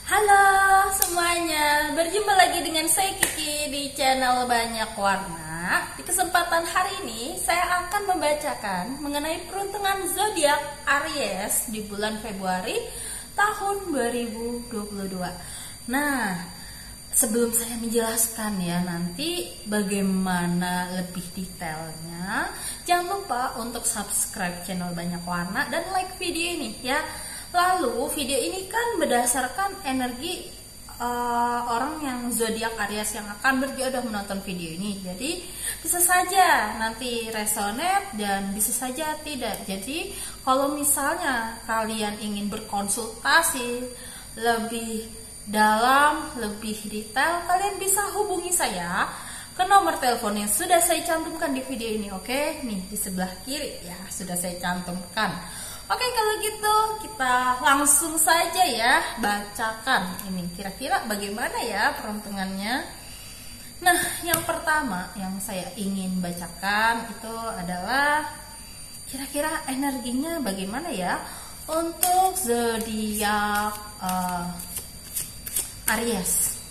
Halo semuanya, berjumpa lagi dengan saya Kiki di channel Banyak Warna. Di kesempatan hari ini saya akan membacakan mengenai peruntungan zodiak Aries di bulan Februari tahun 2022. Nah, sebelum saya menjelaskan ya nanti bagaimana lebih detailnya, jangan lupa untuk subscribe channel Banyak Warna dan like video ini ya. Lalu video ini kan berdasarkan energi orang yang zodiak Aries yang akan berjodoh menonton video ini. Jadi bisa saja nanti resonate dan bisa saja tidak. Jadi kalau misalnya kalian ingin berkonsultasi lebih dalam, lebih detail, kalian bisa hubungi saya ke nomor telepon yang sudah saya cantumkan di video ini. Oke, nih di sebelah kiri ya sudah saya cantumkan. Oke, kalau gitu kita langsung saja ya bacakan ini kira-kira bagaimana ya peruntungannya. Nah, yang pertama yang saya ingin bacakan itu adalah kira-kira energinya bagaimana ya untuk zodiak Aries.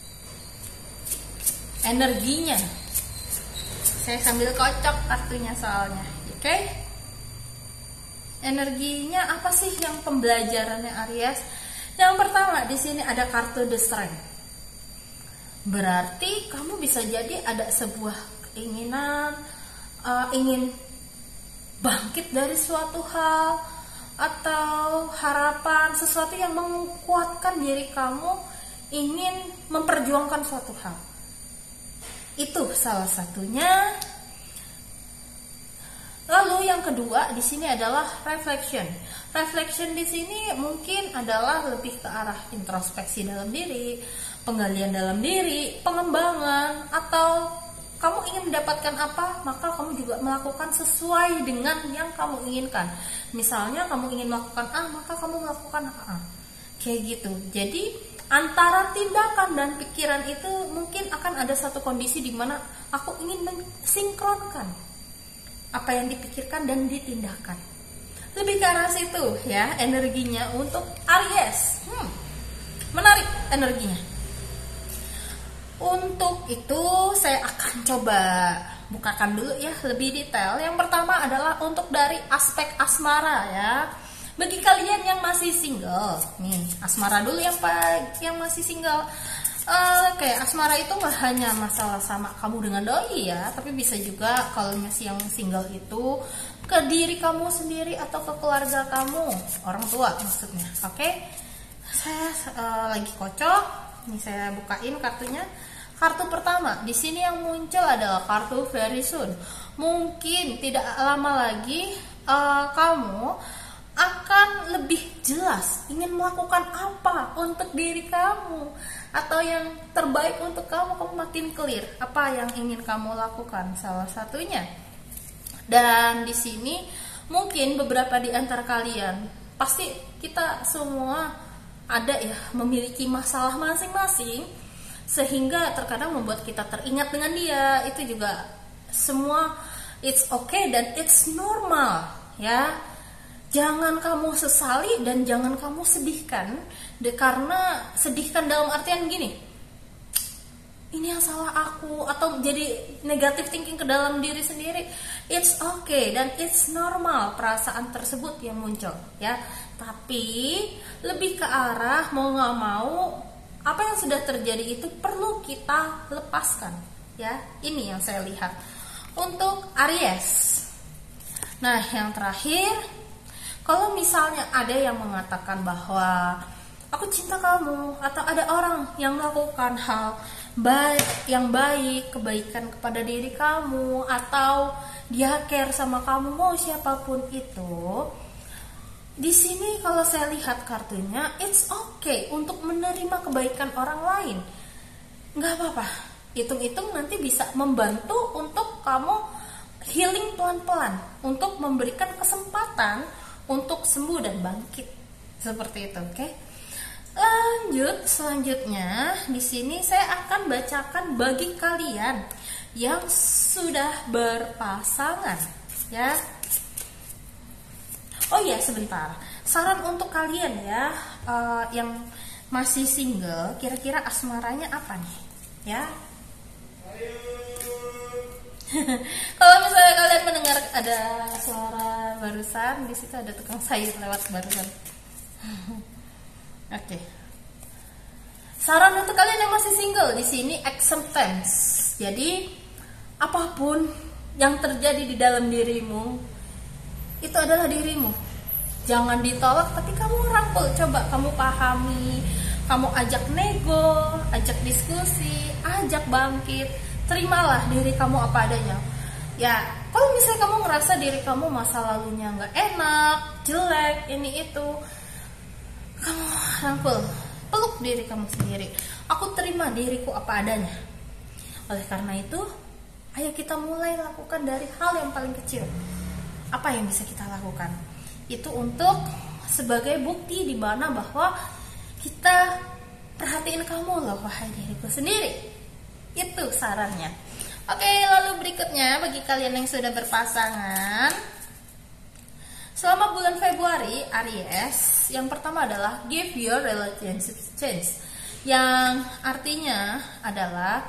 Energinya saya sambil kocok kartunya soalnya, oke? Energinya apa sih yang pembelajarannya Aries? Yang pertama di sini ada kartu The Strength. Berarti kamu bisa jadi ada sebuah keinginan, ingin bangkit dari suatu hal atau harapan, sesuatu yang menguatkan diri kamu, ingin memperjuangkan suatu hal. Itu salah satunya. Lalu yang kedua di sini adalah reflection. Reflection di sini mungkin adalah lebih ke arah introspeksi dalam diri, penggalian dalam diri, pengembangan, atau kamu ingin mendapatkan apa, maka kamu juga melakukan sesuai dengan yang kamu inginkan. Misalnya kamu ingin melakukan A, maka kamu melakukan A. Kayak gitu. Jadi antara tindakan dan pikiran itu mungkin akan ada satu kondisi di mana aku ingin mensinkronkan apa yang dipikirkan dan ditindakkan. Lebih ke arah situ ya energinya untuk Aries. Menarik energinya. Untuk itu saya akan coba bukakan dulu ya lebih detail. Yang pertama adalah untuk dari aspek asmara ya. Bagi kalian yang masih single, nih asmara dulu yang masih single. Kayak asmara itu gak hanya masalah sama kamu dengan doi ya, tapi bisa juga kalau masih yang single itu ke diri kamu sendiri atau ke keluarga kamu, orang tua maksudnya. Oke, saya lagi kocok, nih saya bukain kartunya. Kartu pertama di sini yang muncul adalah kartu very soon. Mungkin tidak lama lagi kamu akan lebih jelas ingin melakukan apa untuk diri kamu atau yang terbaik untuk kamu makin clear apa yang ingin kamu lakukan salah satunya. Dan di sini mungkin beberapa di antara kalian pasti kita semua ada ya memiliki masalah masing-masing sehingga terkadang membuat kita teringat dengan dia. Itu juga semua it's okay dan it's normal ya. Jangan kamu sesali dan jangan kamu sedihkan karena sedihkan dalam artian gini, ini yang salah aku, atau jadi negatif thinking ke dalam diri sendiri. It's okay dan it's normal perasaan tersebut yang muncul ya. Tapi lebih ke arah mau gak mau apa yang sudah terjadi itu perlu kita lepaskan ya. Ini yang saya lihat untuk Aries. Nah yang terakhir, kalau misalnya ada yang mengatakan bahwa aku cinta kamu, atau ada orang yang melakukan hal yang baik, kebaikan kepada diri kamu, atau dia care sama kamu, mau siapapun itu, di sini kalau saya lihat kartunya, it's okay untuk menerima kebaikan orang lain. Nggak apa-apa, hitung-hitung nanti bisa membantu untuk kamu healing pelan-pelan, untuk memberikan kesempatan untuk sembuh dan bangkit seperti itu, oke? Selanjutnya di sini saya akan bacakan bagi kalian yang sudah berpasangan, ya. Oh iya sebentar, saran untuk kalian ya yang masih single, kira-kira asmaranya apa nih? Ya. Kalau misalnya kalian mendengar ada suara barusan, di situ ada tukang sayur lewat barusan. Oke. Saran untuk kalian yang masih single di sini acceptance. Jadi apapun yang terjadi di dalam dirimu itu adalah dirimu. Jangan ditolak, tapi kamu rangkul, coba kamu pahami, kamu ajak nego, ajak diskusi, ajak bangkit. Terimalah diri kamu apa adanya. Ya, kalau misalnya kamu ngerasa diri kamu masa lalunya nggak enak, jelek, ini itu, kamu rangkul, peluk diri kamu sendiri. Aku terima diriku apa adanya. Oleh karena itu, ayo kita mulai lakukan dari hal yang paling kecil. Apa yang bisa kita lakukan? Itu untuk sebagai bukti di mana bahwa kita perhatiin kamu loh, wahai diriku sendiri. Itu sarannya. Oke, lalu berikutnya bagi kalian yang sudah berpasangan, selama bulan Februari Aries, yang pertama adalah give your relationship chance, yang artinya adalah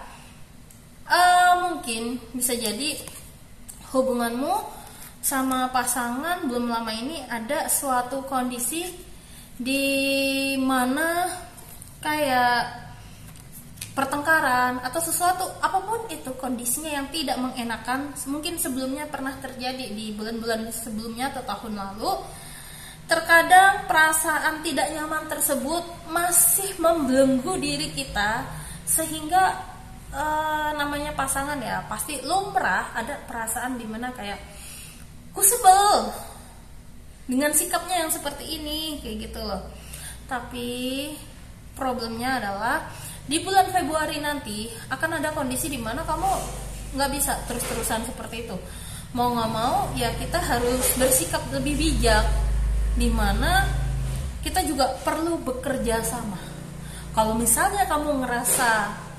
mungkin bisa jadi hubunganmu sama pasangan belum lama ini ada suatu kondisi di mana kayak pertengkaran atau sesuatu apapun itu kondisinya yang tidak mengenakan. Mungkin sebelumnya pernah terjadi di bulan-bulan sebelumnya atau tahun lalu. Terkadang perasaan tidak nyaman tersebut masih membelenggu diri kita, sehingga namanya pasangan ya pasti lumrah ada perasaan dimana kayak ku sebel dengan sikapnya yang seperti ini, kayak gitu loh. Tapi problemnya adalah di bulan Februari nanti akan ada kondisi di mana kamu nggak bisa terus-terusan seperti itu. Mau nggak mau ya kita harus bersikap lebih bijak, di mana kita juga perlu bekerja sama. Kalau misalnya kamu ngerasa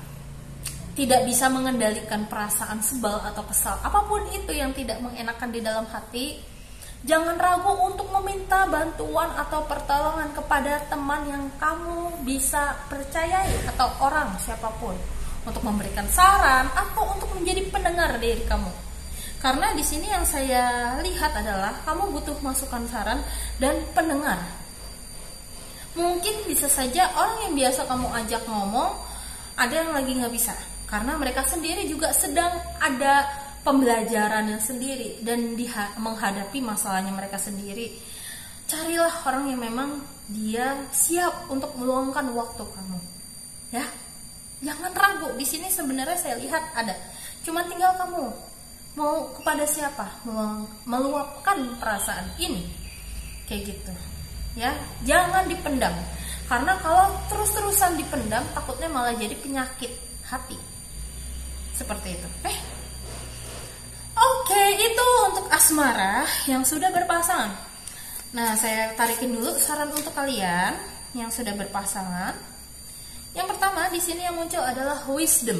tidak bisa mengendalikan perasaan sebel atau kesal, apapun itu yang tidak mengenakan di dalam hati, jangan ragu untuk meminta bantuan atau pertolongan kepada teman yang kamu bisa percayai atau orang siapapun untuk memberikan saran atau untuk menjadi pendengar diri kamu. Karena di sini yang saya lihat adalah kamu butuh masukan, saran, dan pendengar. Mungkin bisa saja orang yang biasa kamu ajak ngomong ada yang lagi nggak bisa, karena mereka sendiri juga sedang ada pembelajarannya sendiri dan menghadapi masalahnya mereka sendiri. Carilah orang yang memang dia siap untuk meluangkan waktu kamu. Ya, jangan ragu. Di sini sebenarnya saya lihat ada. Cuma tinggal kamu mau kepada siapa meluapkan perasaan ini, kayak gitu. Ya, jangan dipendam. Karena kalau terus-terusan dipendam, takutnya malah jadi penyakit hati. Seperti itu. Oke, itu untuk asmara yang sudah berpasangan. Nah, saya tarikin dulu saran untuk kalian yang sudah berpasangan. Yang pertama di sini yang muncul adalah wisdom.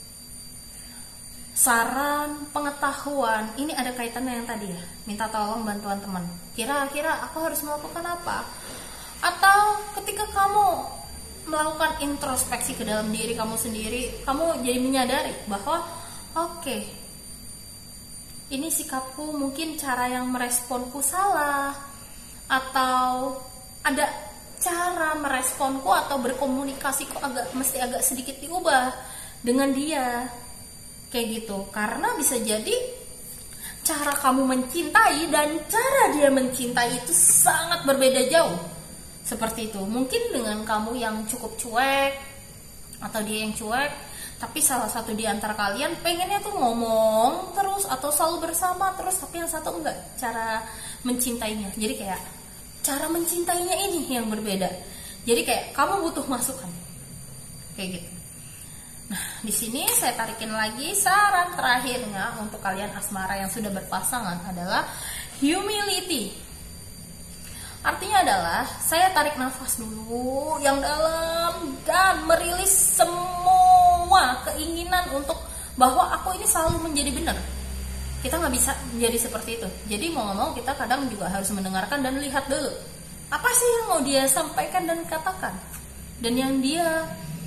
Saran, pengetahuan, ini ada kaitannya yang tadi ya. Minta tolong bantuan teman. Kira-kira aku harus melakukan apa? Atau ketika kamu melakukan introspeksi ke dalam diri kamu sendiri, kamu jadi menyadari bahwa oke, ini sikapku, mungkin cara yang meresponku salah, atau ada cara meresponku atau berkomunikasiku mesti agak sedikit diubah dengan dia, kayak gitu. Karena bisa jadi cara kamu mencintai dan cara dia mencintai itu sangat berbeda jauh. Seperti itu. Mungkin dengan kamu yang cukup cuek atau dia yang cuek, tapi salah satu di antara kalian pengennya tuh ngomong terus atau selalu bersama terus, tapi yang satu enggak cara mencintainya. Jadi kayak cara mencintainya ini yang berbeda. Jadi kayak kamu butuh masukan, kayak gitu. Nah, di sini saya tarikin lagi saran terakhirnya untuk kalian asmara yang sudah berpasangan adalah humility. Artinya adalah saya tarik nafas dulu yang dalam dan merilis semua keinginan untuk bahwa aku ini selalu menjadi benar. Kita nggak bisa menjadi seperti itu. Jadi mau nggak mau kita kadang juga harus mendengarkan dan lihat dulu apa sih yang mau dia sampaikan dan katakan. dan yang dia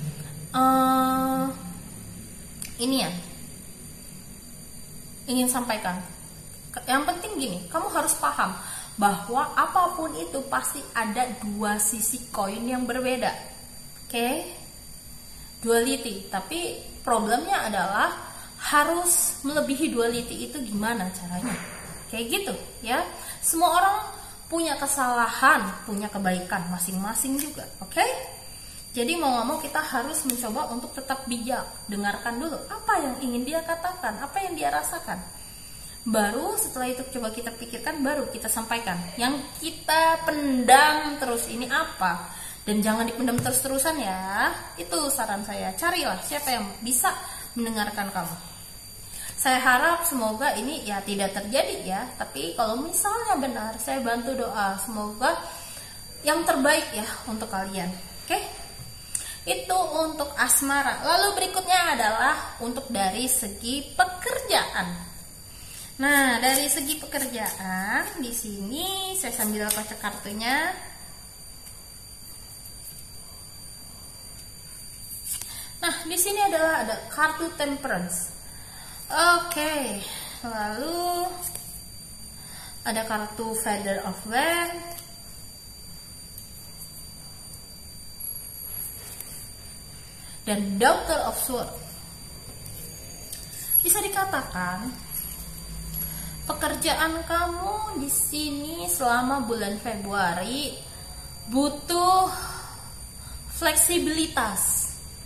ini ya ingin sampaikan. Yang penting gini, kamu harus paham bahwa apapun itu pasti ada dua sisi koin yang berbeda. Oke? Duality. Tapi problemnya adalah harus melebihi duality itu gimana caranya? Kayak gitu ya. Semua orang punya kesalahan, punya kebaikan masing-masing juga. Oke? Jadi mau nggak mau kita harus mencoba untuk tetap bijak. Dengarkan dulu apa yang ingin dia katakan, apa yang dia rasakan. Baru setelah itu coba kita pikirkan, baru kita sampaikan. Yang kita pendam terus ini apa? Dan jangan dipendam terus-terusan ya. Itu saran saya. Carilah siapa yang bisa mendengarkan kamu. Saya harap semoga ini ya tidak terjadi ya. Tapi kalau misalnya benar, saya bantu doa. Semoga yang terbaik ya untuk kalian. Oke? Itu untuk asmara. Lalu berikutnya adalah untuk dari segi pekerjaan. Nah, dari segi pekerjaan di sini saya sambil kocok kartunya. Nah, di sini adalah ada kartu Temperance. Oke. Lalu ada kartu Feather of Wind. Dan Daughter of Swords. Bisa dikatakan pekerjaan kamu di sini selama bulan Februari butuh fleksibilitas.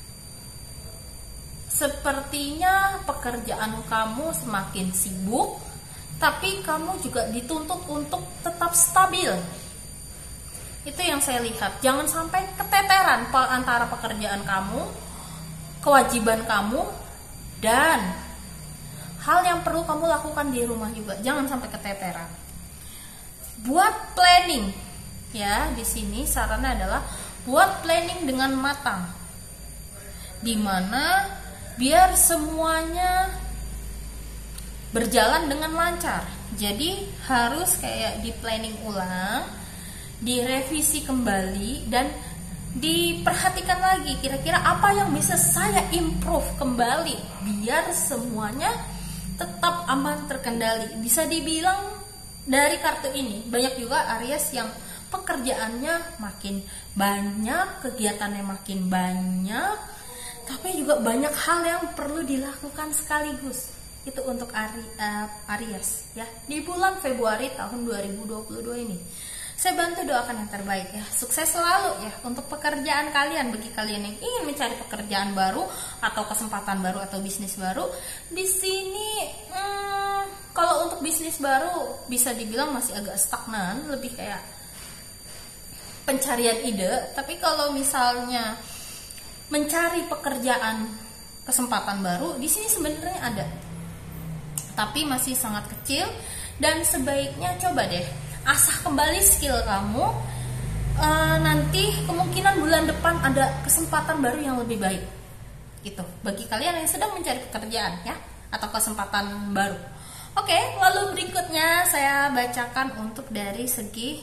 Sepertinya pekerjaan kamu semakin sibuk, tapi kamu juga dituntut untuk tetap stabil. Itu yang saya lihat. Jangan sampai keteteran antara pekerjaan kamu, kewajiban kamu, dan hal yang perlu kamu lakukan di rumah juga. Jangan sampai keteteran. Buat planning ya, di sini sarannya adalah buat planning dengan matang. Dimana biar semuanya berjalan dengan lancar. Jadi harus kayak di planning ulang, direvisi kembali, dan diperhatikan lagi kira-kira apa yang bisa saya improve kembali biar semuanya tetap aman terkendali. Bisa dibilang dari kartu ini banyak juga Aries yang pekerjaannya makin banyak, kegiatannya makin banyak, tapi juga banyak hal yang perlu dilakukan sekaligus. Itu untuk Aries ya di bulan Februari tahun 2022 ini. Saya bantu doakan yang terbaik ya. Sukses selalu ya untuk pekerjaan kalian. Bagi kalian yang ingin mencari pekerjaan baru atau kesempatan baru atau bisnis baru, di sini kalau untuk bisnis baru bisa dibilang masih agak stagnan, lebih kayak pencarian ide. Tapi kalau misalnya mencari pekerjaan kesempatan baru, di sini sebenarnya ada, tapi masih sangat kecil. Dan sebaiknya coba deh asah kembali skill kamu. Nanti kemungkinan bulan depan ada kesempatan baru yang lebih baik. Gitu. Bagi kalian yang sedang mencari pekerjaan ya, atau kesempatan baru. Oke, lalu berikutnya saya bacakan untuk dari segi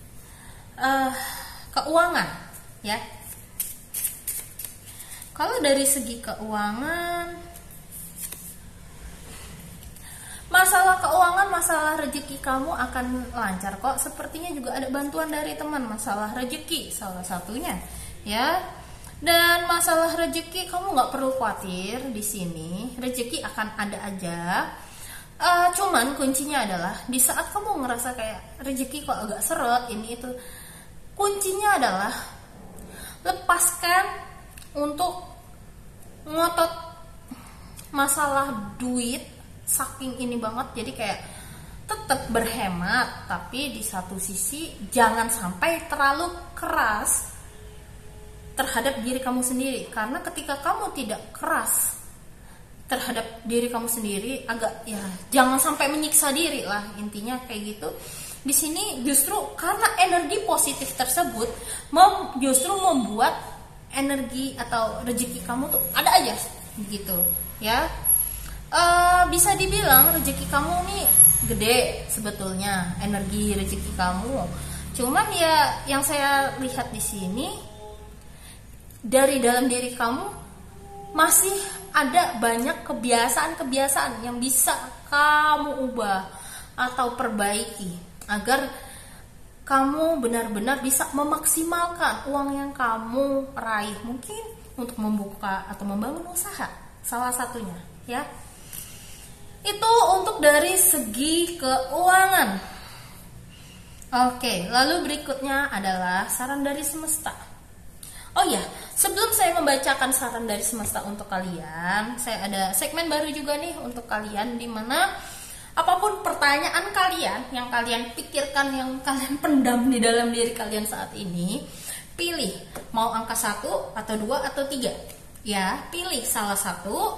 keuangan ya. Kalau dari segi keuangan, masalah keuangan, masalah rezeki kamu akan lancar kok. Sepertinya juga ada bantuan dari teman masalah rezeki salah satunya ya. Dan masalah rezeki kamu nggak perlu khawatir di sini. Rezeki akan ada aja. Cuman kuncinya adalah di saat kamu ngerasa kayak rezeki kok agak seret ini itu, kuncinya adalah lepaskan untuk ngotot masalah duit. Saking ini banget, jadi kayak tetap berhemat, tapi di satu sisi jangan sampai terlalu keras terhadap diri kamu sendiri. Karena ketika kamu tidak keras terhadap diri kamu sendiri, agak ya jangan sampai menyiksa diri lah, intinya kayak gitu. Di sini justru karena energi positif tersebut justru membuat energi atau rezeki kamu tuh ada aja gitu ya. Bisa dibilang rezeki kamu nih gede sebetulnya, energi rezeki kamu. Cuman ya yang saya lihat di sini dari dalam diri kamu masih ada banyak kebiasaan-kebiasaan yang bisa kamu ubah atau perbaiki agar kamu benar-benar bisa memaksimalkan uang yang kamu raih, mungkin untuk membuka atau membangun usaha, salah satunya ya. Itu untuk dari segi keuangan. Oke, lalu berikutnya adalah saran dari semesta. Oh ya, sebelum saya membacakan saran dari semesta untuk kalian, saya ada segmen baru juga nih untuk kalian, di mana apapun pertanyaan kalian yang kalian pikirkan, yang kalian pendam di dalam diri kalian saat ini, pilih mau angka 1 atau 2 atau 3. Ya, pilih salah satu.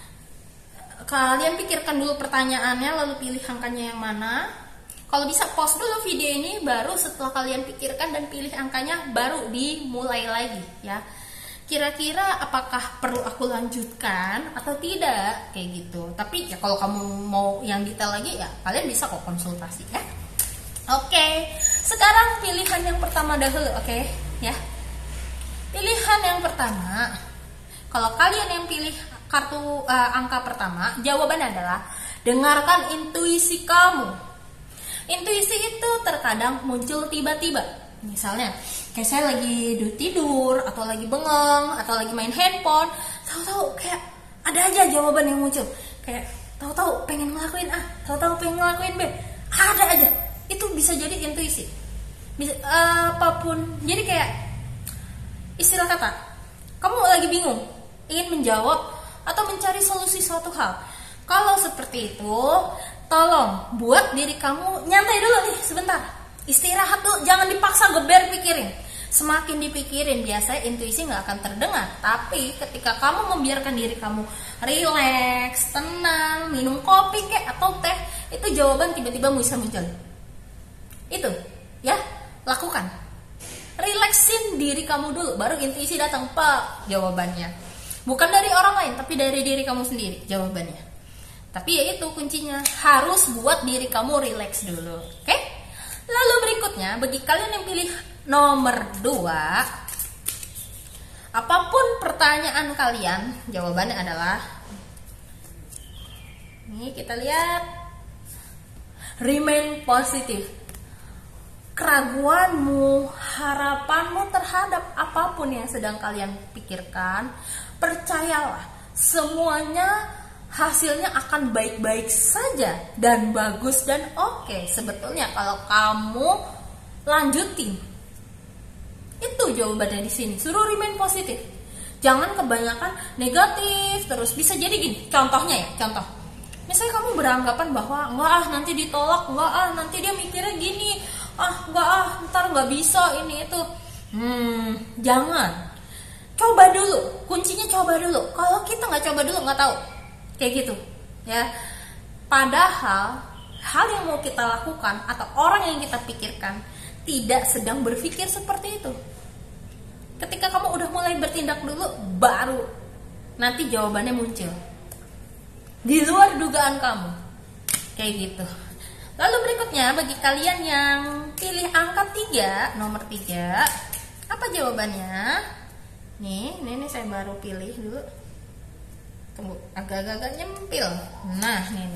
Kalian pikirkan dulu pertanyaannya, lalu pilih angkanya yang mana. Kalau bisa pause dulu video ini, baru setelah kalian pikirkan dan pilih angkanya, baru dimulai lagi ya. Kira-kira apakah perlu aku lanjutkan atau tidak, kayak gitu. Tapi ya kalau kamu mau yang detail lagi ya kalian bisa kok konsultasi ya. Oke, sekarang pilihan yang pertama dahulu, oke ya. Pilihan yang pertama, kalau kalian yang pilih kartu angka pertama, jawabannya adalah dengarkan intuisi kamu. Intuisi itu terkadang muncul tiba-tiba. Misalnya, kayak saya lagi tidur, atau lagi bengong, atau lagi main handphone, tahu-tahu kayak ada aja jawaban yang muncul. Kayak tahu-tahu pengen ngelakuin A, tahu-tahu pengen ngelakuin B, ada aja. Itu bisa jadi intuisi. Bisa, apapun. Jadi kayak istilah kata, kamu lagi bingung, ingin menjawab atau mencari solusi suatu hal. Kalau seperti itu, tolong buat diri kamu nyantai dulu nih sebentar. Istirahat tuh, jangan dipaksa geber pikirin. Semakin dipikirin, biasanya intuisi nggak akan terdengar. Tapi ketika kamu membiarkan diri kamu rileks, tenang, minum kopi kek atau teh, itu jawaban tiba-tiba bisa muncul. Itu, ya, lakukan. Relaksin diri kamu dulu, baru intuisi datang, pak, jawabannya. Bukan dari orang lain, tapi dari diri kamu sendiri jawabannya. Tapi ya itu kuncinya, harus buat diri kamu rileks dulu, oke? Lalu berikutnya, bagi kalian yang pilih nomor 2, apapun pertanyaan kalian, jawabannya adalah, ini kita lihat, remain positif. Keraguanmu, harapanmu terhadap apapun yang sedang kalian pikirkan, percayalah, semuanya hasilnya akan baik-baik saja dan bagus dan oke. Sebetulnya kalau kamu lanjutin, itu jawabannya di sini. Suruh remain positif, jangan kebanyakan negatif terus. Bisa jadi gini, contohnya ya, contoh. Misalnya kamu beranggapan bahwa enggak ah nanti ditolak, enggak ah nanti dia mikirnya gini, ah enggak ah ntar nggak bisa ini itu. Jangan. Coba dulu, kuncinya coba dulu. Kalau kita nggak coba dulu nggak tahu, kayak gitu, ya. Padahal hal yang mau kita lakukan atau orang yang kita pikirkan tidak sedang berpikir seperti itu. Ketika kamu udah mulai bertindak dulu, baru nanti jawabannya muncul di luar dugaan kamu, kayak gitu. Lalu berikutnya, bagi kalian yang pilih angka 3, nomor 3, apa jawabannya? Nih saya baru pilih dulu. Tunggu, agak-agak nyempil. Nah, nih.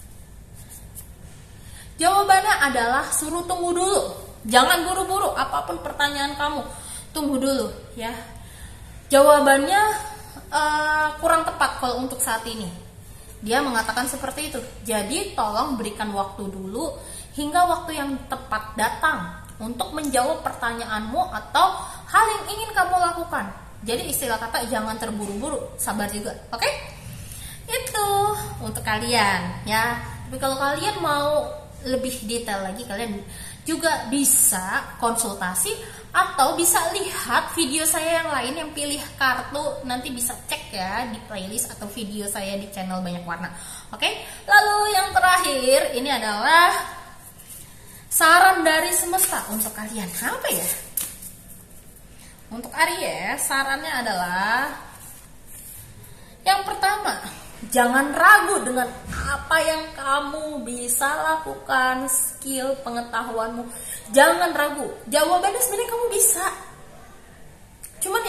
Jawabannya adalah suruh tunggu dulu. Jangan buru-buru, apapun pertanyaan kamu, tunggu dulu ya. Jawabannya kurang tepat kalau untuk saat ini. Dia mengatakan seperti itu. Jadi tolong berikan waktu dulu hingga waktu yang tepat datang untuk menjawab pertanyaanmu atau hal yang ingin kamu lakukan. Jadi istilah kata jangan terburu-buru, sabar juga, oke? Itu untuk kalian ya. Tapi kalau kalian mau lebih detail lagi, kalian juga bisa konsultasi atau bisa lihat video saya yang lain yang pilih kartu. Nanti bisa cek ya di playlist atau video saya di channel Banyak Warna, oke? Lalu yang terakhir ini adalah saran dari semesta untuk kalian. Apa ya? Untuk Aries, sarannya adalah yang pertama, jangan ragu dengan apa yang kamu bisa lakukan, skill, pengetahuanmu. Jangan ragu. Jawabannya sebenarnya kamu bisa. Cuman ya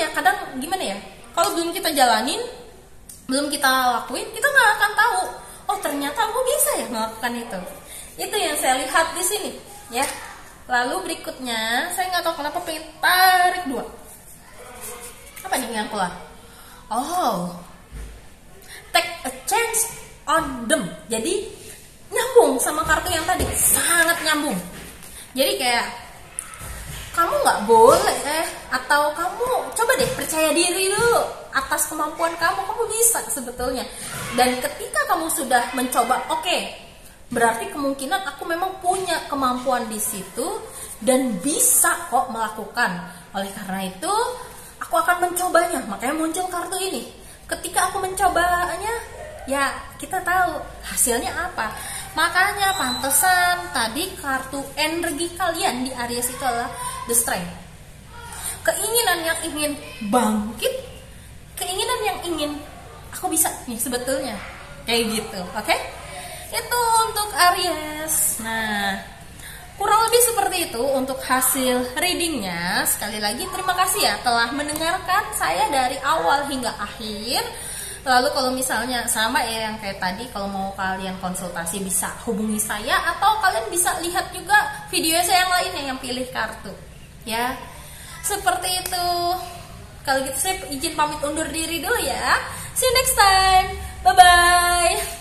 makanya kadang gimana ya, kalau belum kita jalanin, belum kita lakuin, kita nggak akan tahu, oh ternyata aku bisa ya melakukan itu. Itu yang saya lihat di sini ya. Lalu berikutnya, saya nggak tahu kenapa pengen tarik 2. Apa nih yang keluar? Oh, take a chance on them. Jadi nyambung sama kartu yang tadi, sangat nyambung. Jadi kayak kamu nggak boleh atau kamu coba deh percaya diri dulu atas kemampuan kamu bisa sebetulnya. Dan ketika kamu sudah mencoba, oke, berarti kemungkinan aku memang punya kemampuan di situ dan bisa kok melakukan. Oleh karena itu aku akan mencobanya, makanya muncul kartu ini. Ketika aku mencobanya, ya kita tahu hasilnya apa. Makanya pantesan tadi kartu energi kalian di Aries itu adalah the strength. Keinginan yang ingin bangkit, keinginan yang ingin aku bisa nih sebetulnya. Kayak gitu, oke? Itu untuk Aries. Nah, kurang lebih seperti itu untuk hasil readingnya. Sekali lagi terima kasih ya telah mendengarkan saya dari awal hingga akhir. Lalu kalau misalnya sama ya yang kayak tadi, kalau mau kalian konsultasi bisa hubungi saya, atau kalian bisa lihat juga video saya yang lainnya yang pilih kartu. Ya, seperti itu. Kalau gitu saya izin pamit undur diri dulu ya. See you next time. Bye-bye.